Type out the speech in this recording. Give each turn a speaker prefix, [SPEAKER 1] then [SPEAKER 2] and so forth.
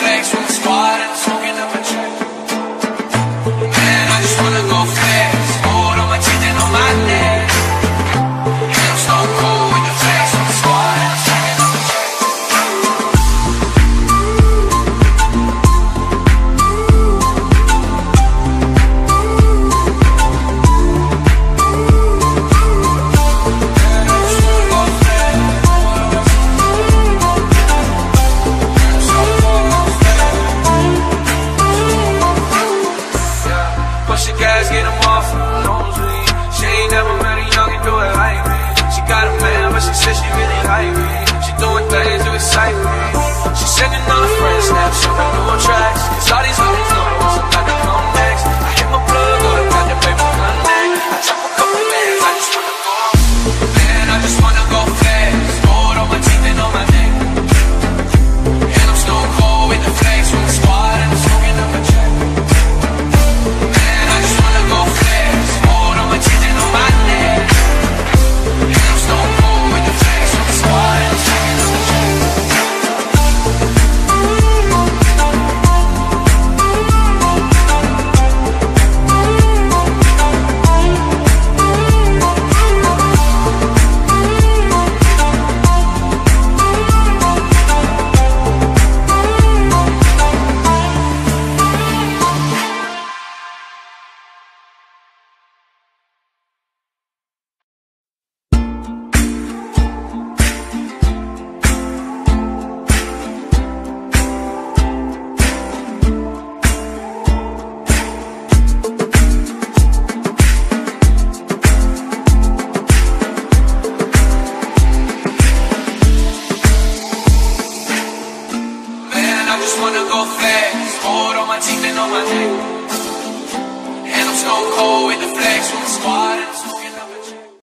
[SPEAKER 1] flex from the squad and I'm smoking up a check. Man, I just wanna go flex, hold on my teeth and on my neck. And I'm stone cold with the flex from the squad and I'm smoking up a check. Push the gas, get him off from the nosebleed. She ain't never met a youngin' do it like me. She got a man, but she said she really like me. She doing things to excite me. She sending all her friends snaps, showing new tracks. Cause all these hoes know what's about to come next. I hit my plug up, got the paper connect. I drop a couple bands, I just wanna go. Man, I just wanna go fast. Hold on my teeth and on my neck. And I'm stone cold with the flex from the squad and I'm smoking up a check. I just wanna go fast, hold on my teeth and on my neck. And I'm stone cold with the flex from the squad.